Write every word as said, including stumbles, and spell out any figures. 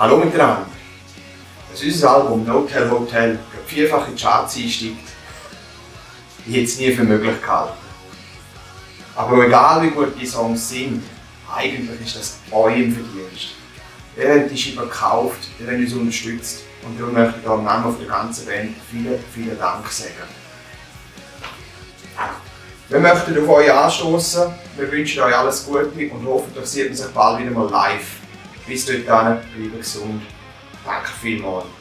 Hallo miteinander. Dass unser Album No Tell Hotel vierfach in die Charts einsteigt, ich hätte es nie für möglich gehalten. Aber egal wie gut die Songs sind, eigentlich ist das eurem Verdienst. Ihr habt die Scheibe gekauft, ihr habt uns unterstützt und darum möchte ich im Namen der ganzen Band vielen, vielen Dank sagen. Wir möchten auf euch anstoßen, wir wünschen euch alles Gute und hoffentlich sieht man sich bald wieder mal live. Bis dahin, bleibt gesund. Danke vielmals.